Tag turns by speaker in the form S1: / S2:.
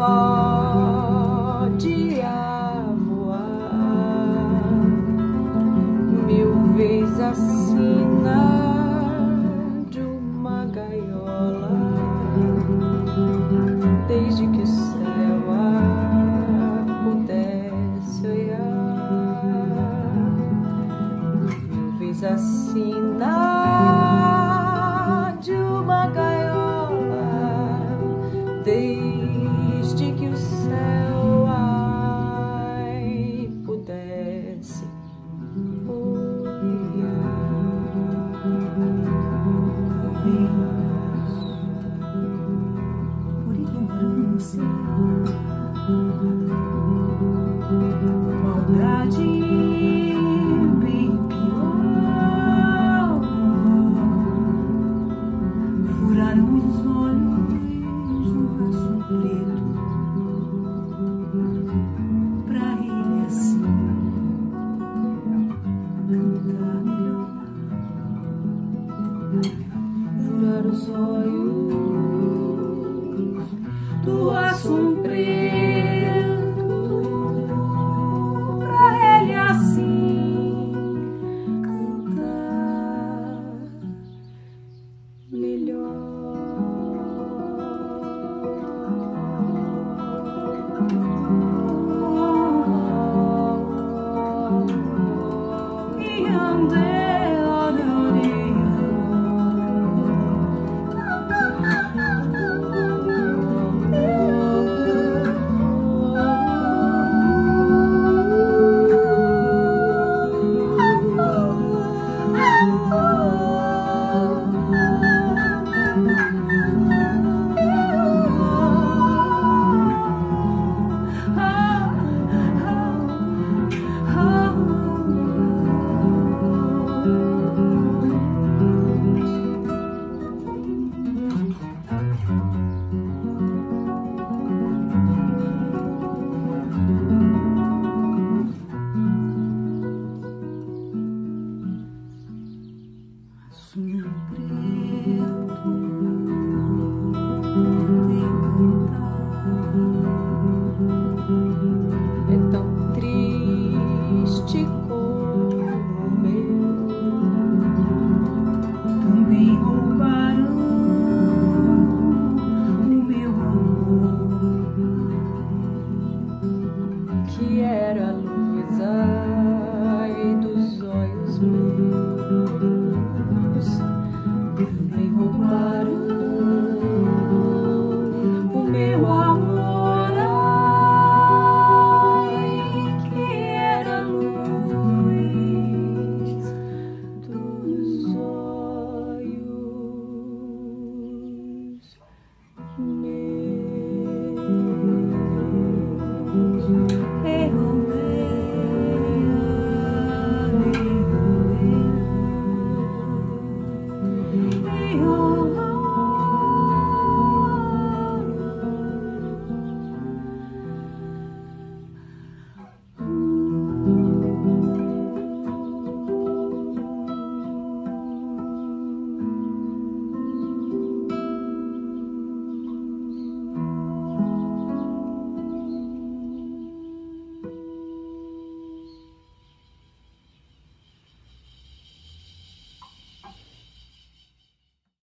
S1: pode voar 1000 vezes acima de uma gaiola, desde que o céu a pudesse olhar 1000 vezes acima de uma gaiola, desde que o céu ai pudesse olhar.
S2: Por ignorância, maldade bem pior, furaram os olhos no laço preto pra ele assim cantar melhor.
S1: Furar os olhos do laço preto pra ele assim cantar melhor. E andei
S2: sonho preto de cantar.
S1: É tão triste como o meu.
S2: Também roubaram o meu amor,
S1: Que era a luz ai dos olhos meus.
S2: também roubaram
S1: O meu amor, ai, que era a luz dos olhos meus.